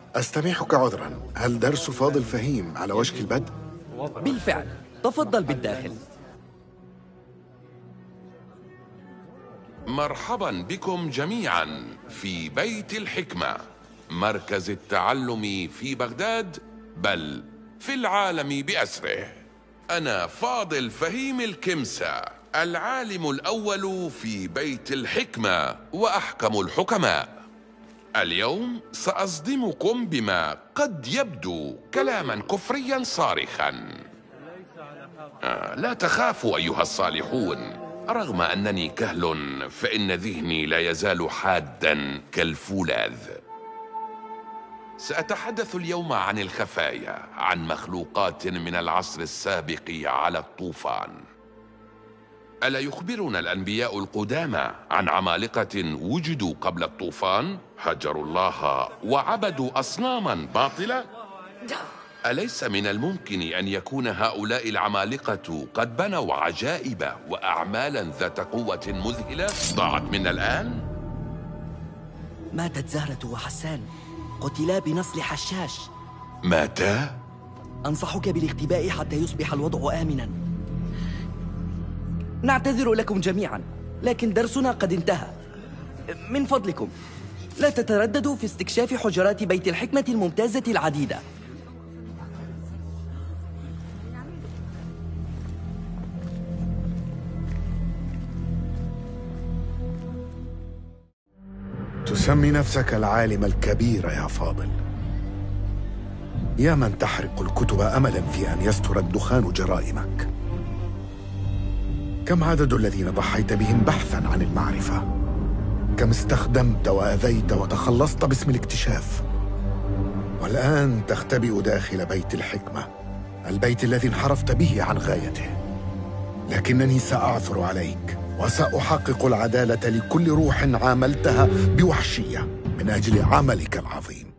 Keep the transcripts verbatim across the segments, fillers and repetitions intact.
أستميحك عذرا، هل درس فاضل فهيم على وشك البدء؟ بالفعل، تفضل بالداخل. مرحبا بكم جميعا في بيت الحكمة، مركز التعلم في بغداد، بل في العالم بأسره. أنا فاضل فهيم الكمسة، العالم الأول في بيت الحكمة وأحكم الحكماء. اليوم سأصدمكم بما قد يبدو كلاما كفريا صارخا. آه لا تخافوا أيها الصالحون، رغم أنني كهل فإن ذهني لا يزال حادا كالفولاذ. سأتحدث اليوم عن الخفايا، عن مخلوقات من العصر السابق على الطوفان. ألا يخبرنا الأنبياء القدامى عن عمالقة وجدوا قبل الطوفان، هجروا الله وعبدوا أصناما باطلة؟ أليس من الممكن أن يكون هؤلاء العمالقة قد بنوا عجائب وأعمالا ذات قوة مذهلة ضاعت منا الآن؟ ماتت زهرة وحسان، قتلا بنصل حشاش. ماتا؟ أنصحك بالاختباء حتى يصبح الوضع آمنا. نعتذر لكم جميعا، لكن درسنا قد انتهى. من فضلكم لا تترددوا في استكشاف حجرات بيت الحكمة الممتازة العديدة. تسمي نفسك العالم الكبير يا فاضل، يا من تحرق الكتب أملا في أن يستر الدخان جرائمك. كم عدد الذين ضحيت بهم بحثا عن المعرفة؟ كم استخدمت وأذيت وتخلصت باسم الاكتشاف؟ والآن تختبئ داخل بيت الحكمة، البيت الذي انحرفت به عن غايته. لكنني سأعثر عليك وسأحقق العدالة لكل روح عاملتها بوحشية من أجل عملك العظيم.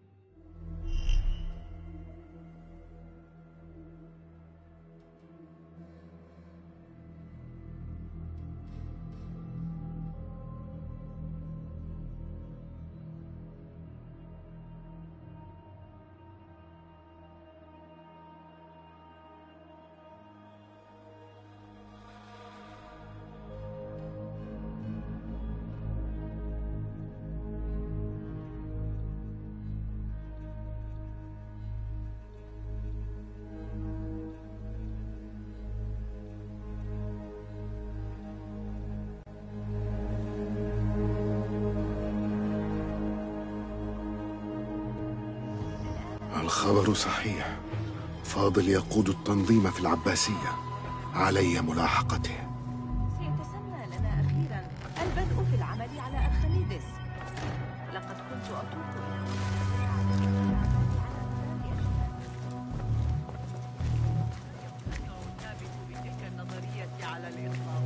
الخبر صحيح، فاضل يقود التنظيم في العباسية، علي ملاحقته. سيتسنى لنا أخيرا البدء في العمل على أرخميدس. لقد كنت أتوق بتلك النظرية على الإطلاق.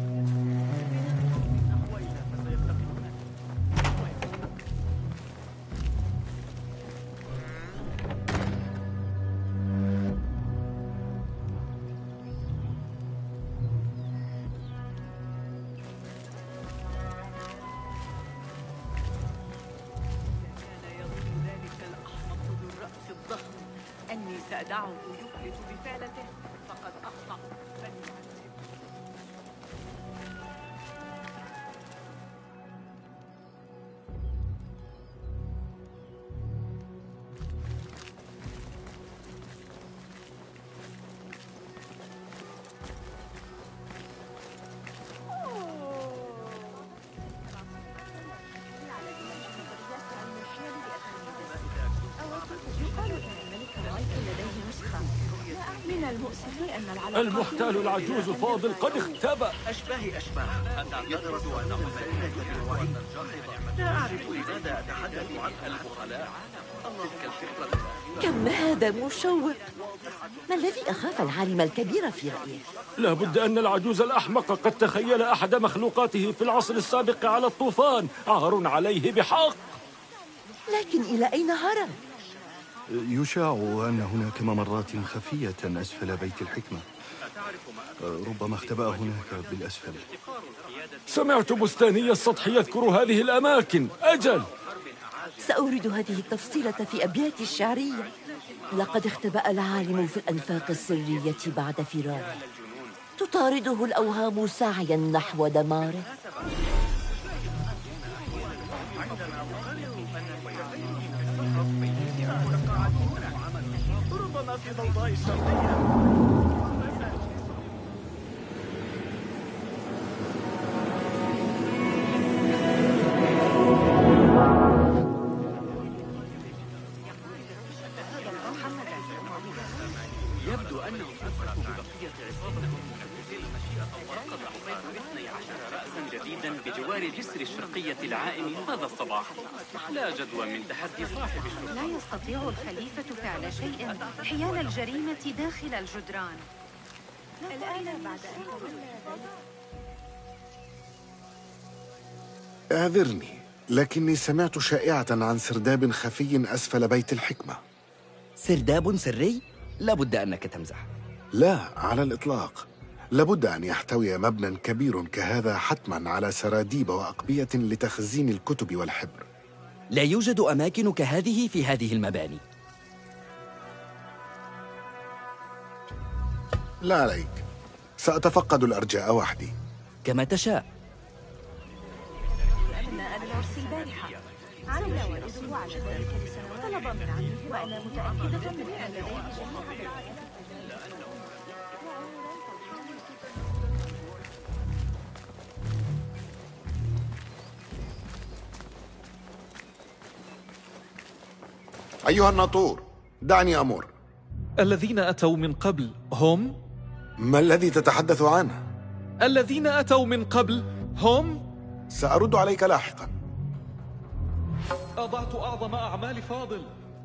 أني سأدعه يفلت بفعلته، فقد أخطأ. من المؤسف أن العلاقات المحتال العجوز فاضل قد اختبأ. أشباهي أشباه، يفرض أنه مدينة وعين جاحظة. لا أعرف لماذا أتحدث عن البخلاء. تلك الفكرة كم هذا مشوق. ما الذي أخاف العالم الكبير في رأيه؟ لابد أن العجوز الأحمق قد تخيل أحد مخلوقاته في العصر السابق على الطوفان. عار عليه بحق. لكن إلى أين هرب؟ يشاع أن هناك ممرات خفية أسفل بيت الحكمة، ربما اختبأ هناك بالأسفل. سمعت بستاني السطح يذكر هذه الأماكن. أجل، سأورد هذه التفصيلة في أبياتي الشعرية. لقد اختبأ العالم في الأنفاق السرية بعد فراره، تطارده الأوهام سعيا نحو دماره. ربما في ضوضاء الشرقية. يبدو أنهم أمسكوا ببقية عصابتهم في المشيئة ورقد حصيف اثني عشر رأسا جديدا بجوار جسر الشرقية العائم هذا الصباح. لا جدوى من تحدي صاحب الشرطة. لا يستطيع الخليفة فعل شيء حيال الجريمة داخل الجدران. الآن بعد أن اعذرني، لكني سمعت شائعة عن سرداب خفي أسفل بيت الحكمة. سرداب سري؟ لابد أنك تمزح. لا على الإطلاق. لابد أن يحتوي مبنى كبير كهذا حتما على سراديب وأقبية لتخزين الكتب والحبر. لا يوجد أماكن كهذه في هذه المباني. لا عليك، سأتفقد الأرجاء وحدي. كما تشاء. أنا أرسل البارحة على والده على ذلك لسنوات، طلب من عمه وأنا متأكدة من أن لديه أيها الناطور، دعني أمر. الذين أتوا من قبل هم؟ ما الذي تتحدث عنه؟ الذين أتوا من قبل هم؟ سأرد عليك لاحقا. أضعت أعظم أعمال فاضل.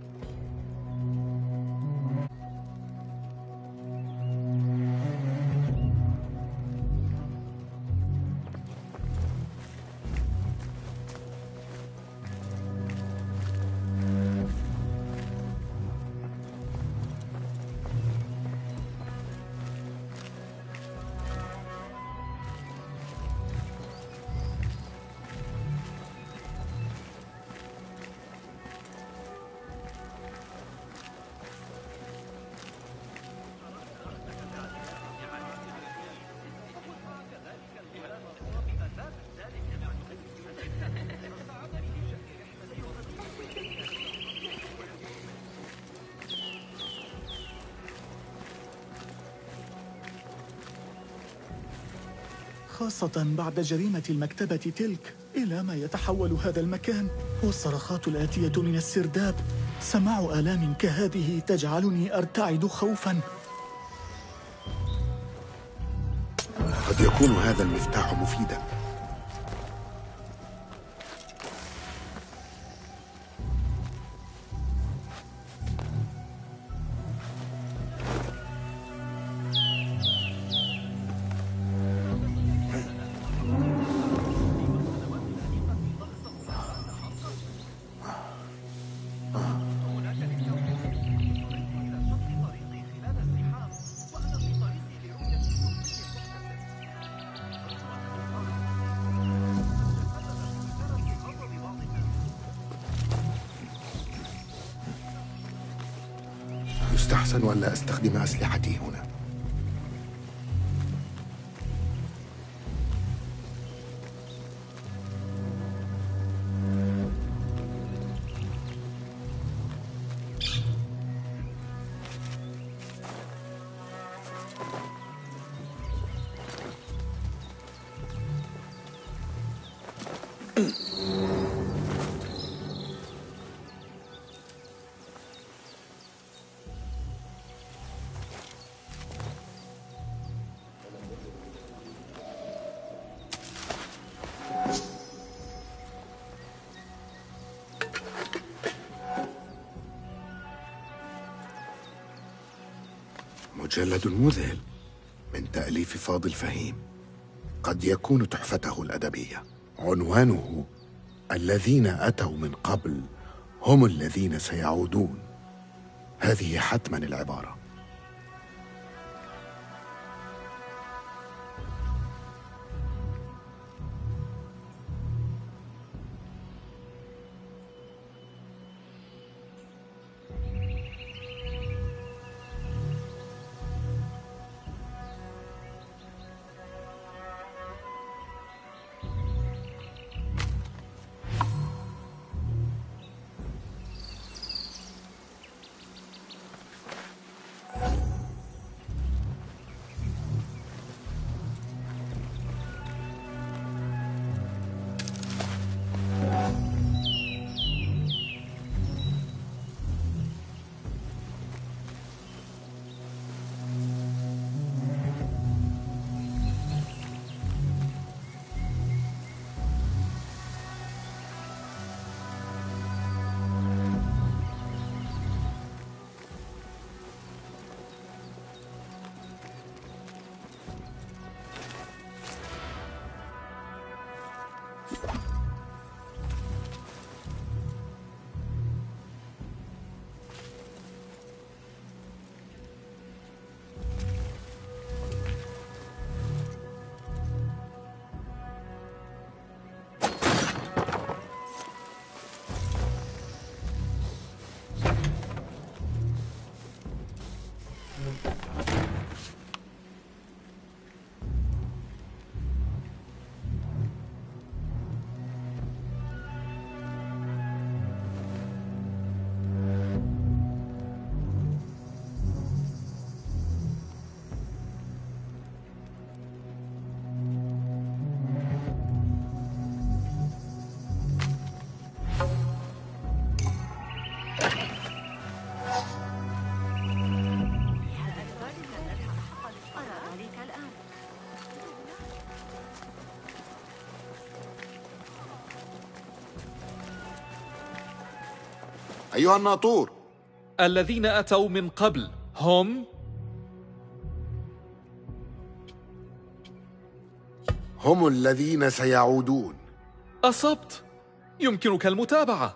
خاصة بعد جريمة المكتبة تلك. إلى ما يتحول هذا المكان؟ والصرخات الآتية من السرداب. سماع آلام كهذه تجعلني أرتعد خوفا. قد يكون هذا المفتاح مفيدا. يستحسن أن لا أستخدم أسلحتي هنا. مجلد مذهل من تأليف فاضل فهيم، قد يكون تحفته الأدبية. عنوانه: الذين أتوا من قبل هم الذين سيعودون. هذه حتما العبارة. أيها الناطور. الذين أتوا من قبل هم؟ هم الذين سيعودون. أصبت. يمكنك المتابعة.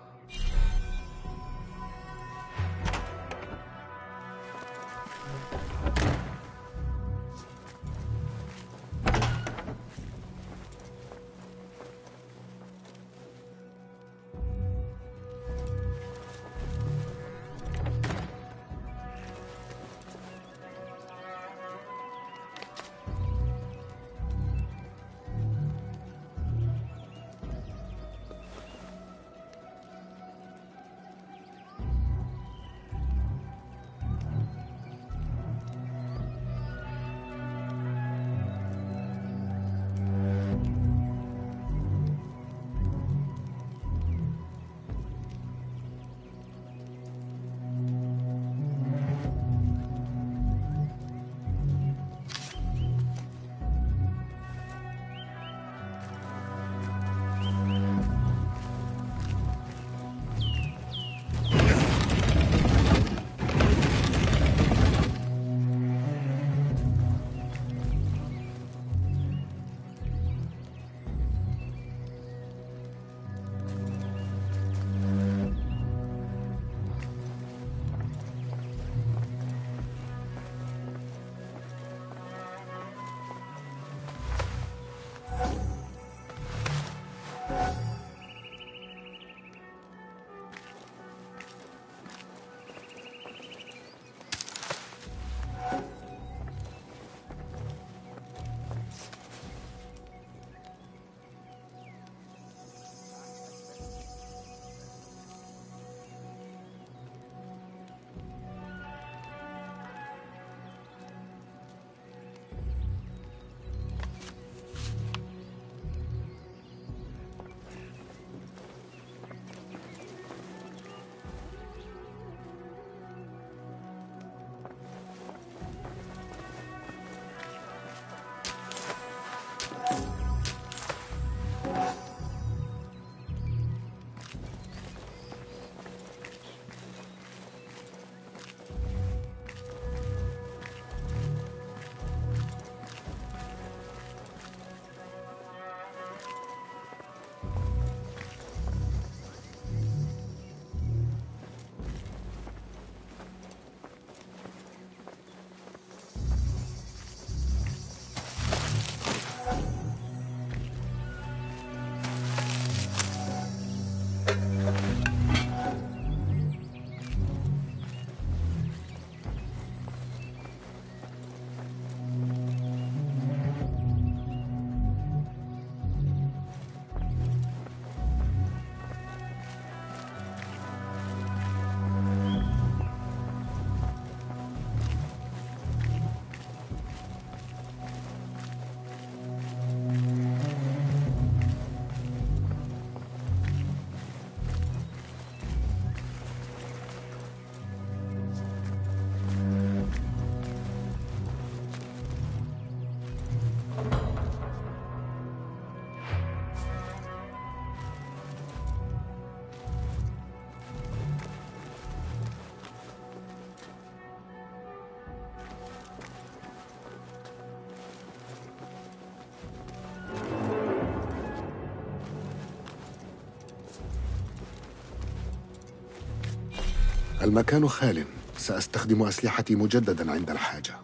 المكان خال، سأستخدم أسلحتي مجددا عند الحاجة.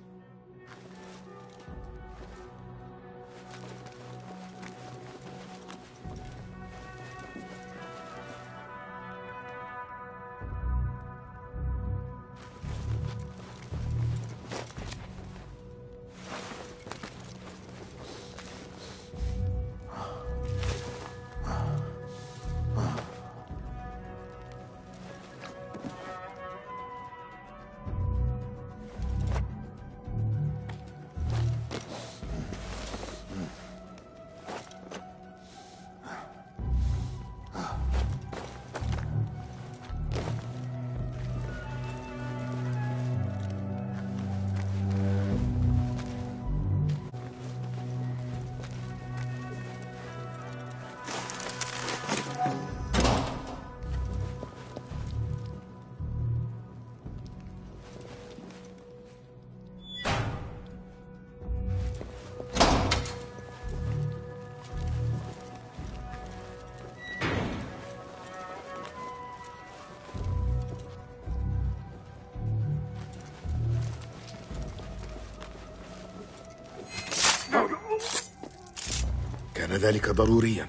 كان ذلك ضروريا.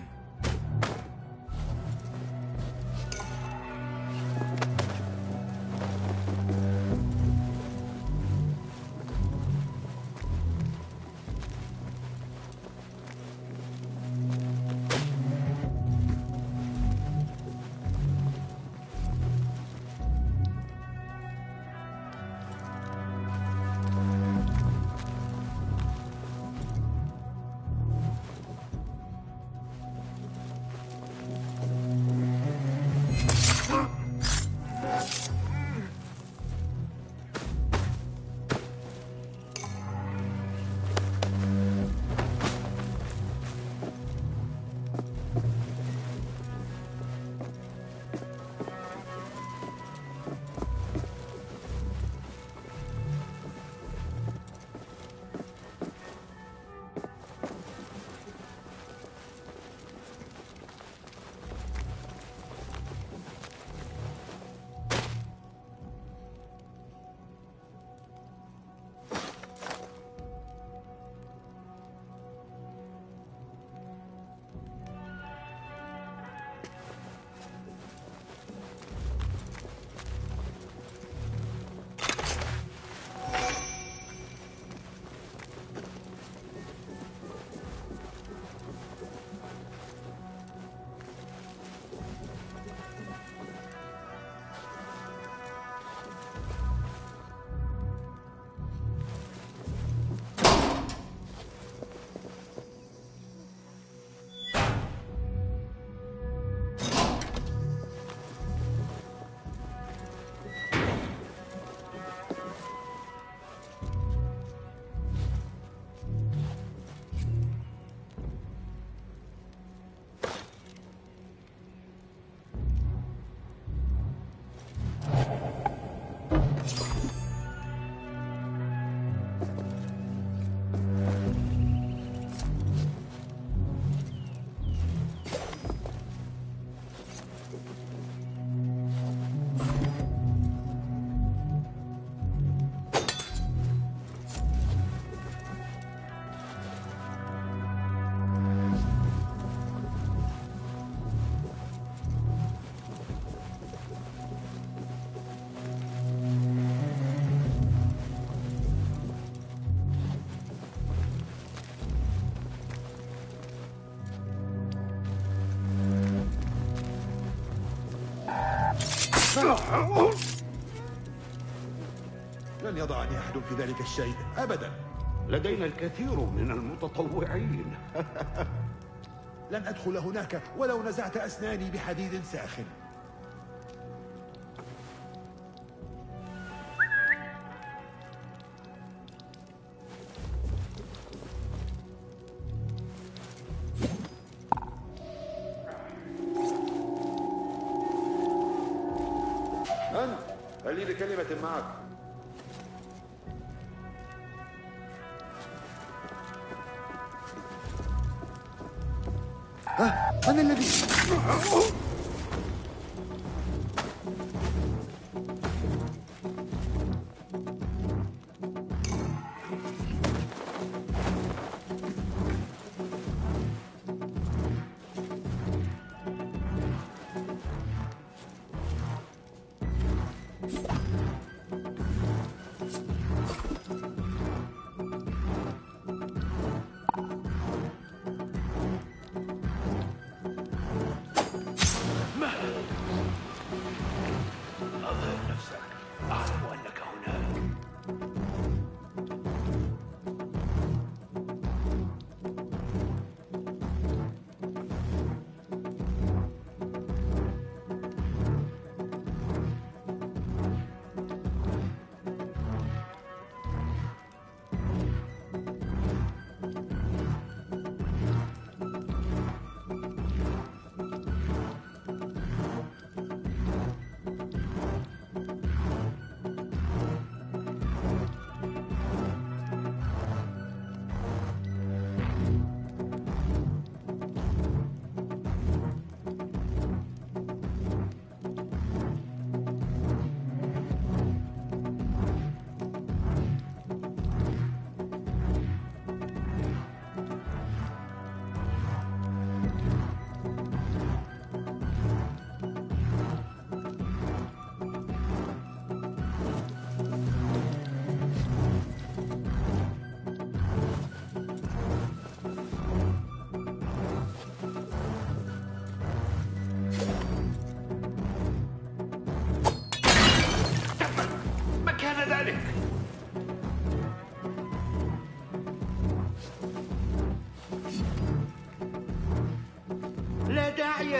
لن يضعني أحد في ذلك الشيء أبدا. لدينا الكثير من المتطوعين. لن أدخل هناك ولو نزعت أسناني بحديد ساخن. أنت هل لي بكلمة معك؟ ها؟ من الذي؟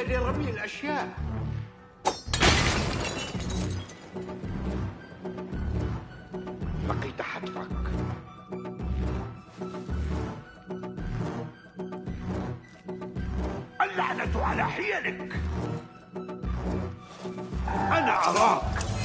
لرمي الأشياء. لقيت حتفك. اللعنة على حيلك. أنا أراك.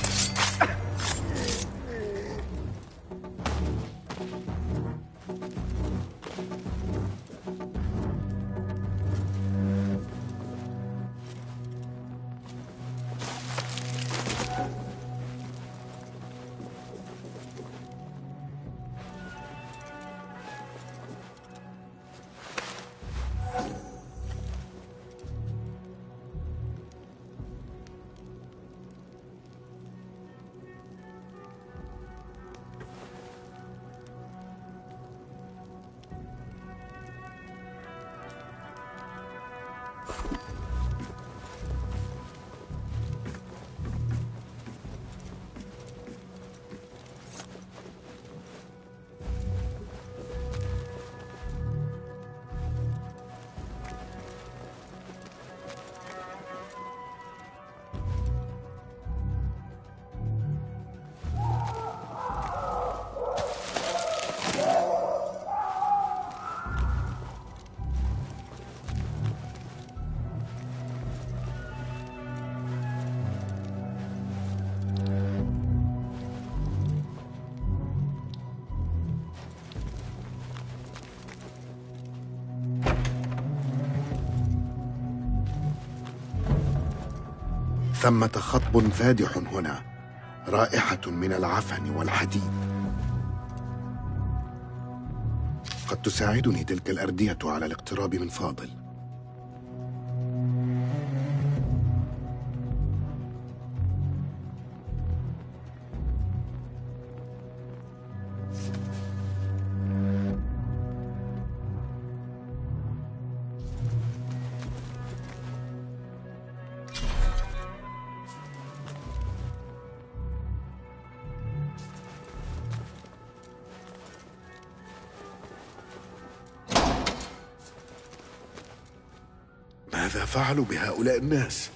ثمة خطب فادح هنا، رائحة من العفن والحديد. قد تساعدني تلك الأردية على الاقتراب من فاضل. ماذا فعلوا بهؤلاء الناس؟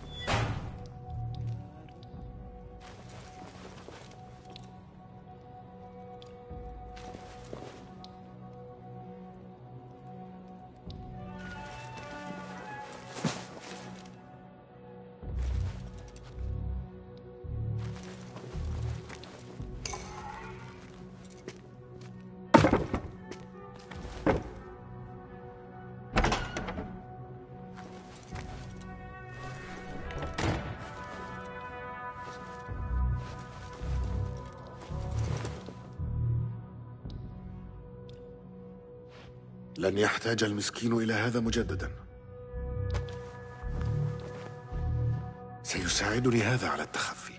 لن يحتاج المسكين إلى هذا مجددا. سيساعدني هذا على التخفي.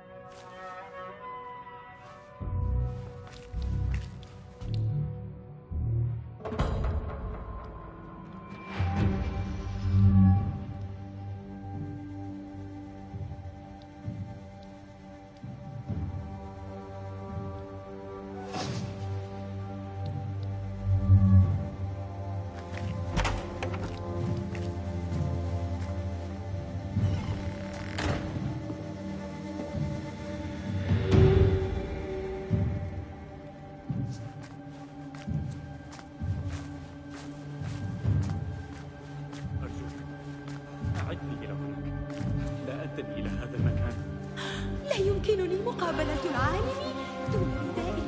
يمكنني مقابلة العالم دون نداء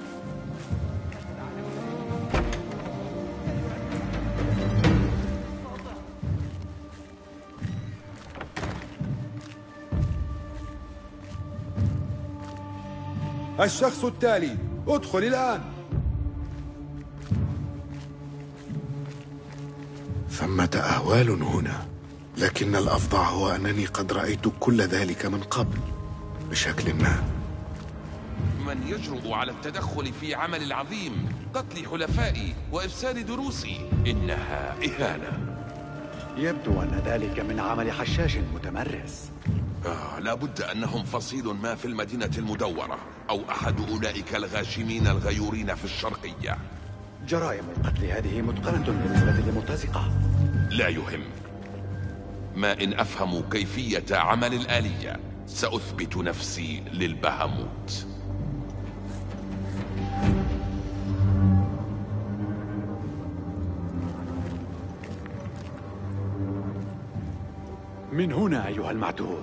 الشخص التالي ادخل الآن. ثمة أهوال هنا، لكن الأفظع هو أنني قد رأيت كل ذلك من قبل بشكل ما. من يجرؤ على التدخل في عمل العظيم، قتل حلفائي وإفساد دروسي؟ إنها إهانة. يبدو أن ذلك من عمل حشاش متمرس. آه لابد أنهم فصيل ما في المدينة المدورة، أو أحد أولئك الغاشمين الغيورين في الشرقية. جرائم القتل هذه متقنة بالنسبة لمرتزقة. لا يهم. ما إن أفهم كيفية عمل الآلية سأثبت نفسي للبهموت. من هنا أيها المعدوم.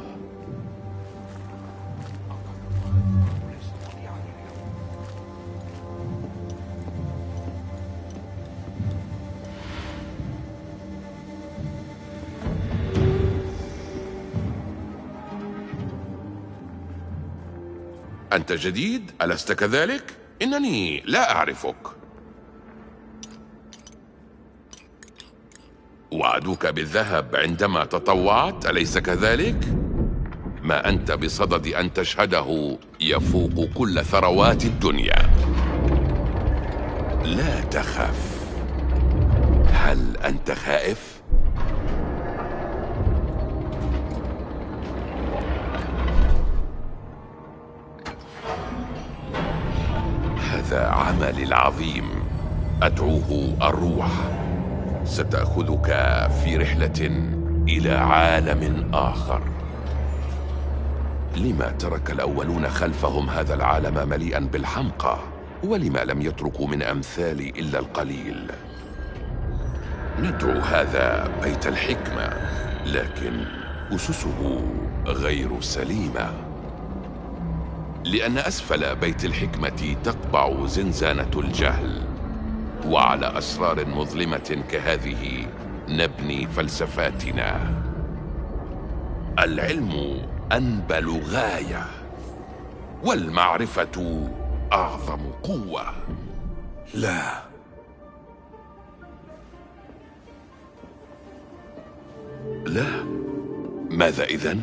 أنت جديد؟ ألست كذلك؟ إنني لا أعرفك. وعدوك بالذهب عندما تطوعت، أليس كذلك؟ ما أنت بصدد أن تشهده يفوق كل ثروات الدنيا. لا تخف. هل أنت خائف؟ هذا عملي العظيم، أدعوه الروح. ستأخذك في رحلة إلى عالم آخر. لما ترك الأولون خلفهم هذا العالم مليئا بالحمقى؟ ولما لم يتركوا من أمثالي إلا القليل؟ ندعو هذا بيت الحكمة، لكن أسسه غير سليمة، لأن أسفل بيت الحكمة تقبع زنزانة الجهل، وعلى أسرار مظلمة كهذه نبني فلسفاتنا. العلم أنبل غاية، والمعرفة أعظم قوة. لا، لا. ماذا إذن؟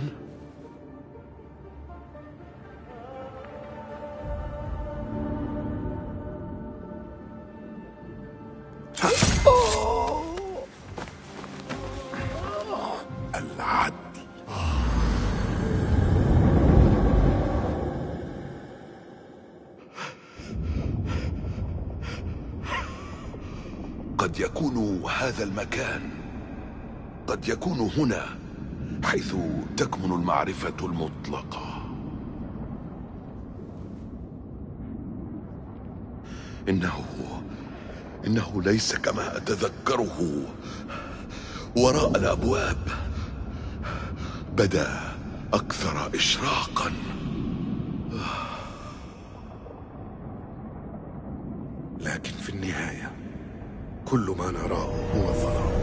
العدل. قد يكون هذا المكان، قد يكون هنا حيث تكمن المعرفة المطلقة. إنه إنه ليس كما أتذكره. وراء الأبواب بدا أكثر إشراقا. لكن في النهاية كل ما نراه هو ظلام.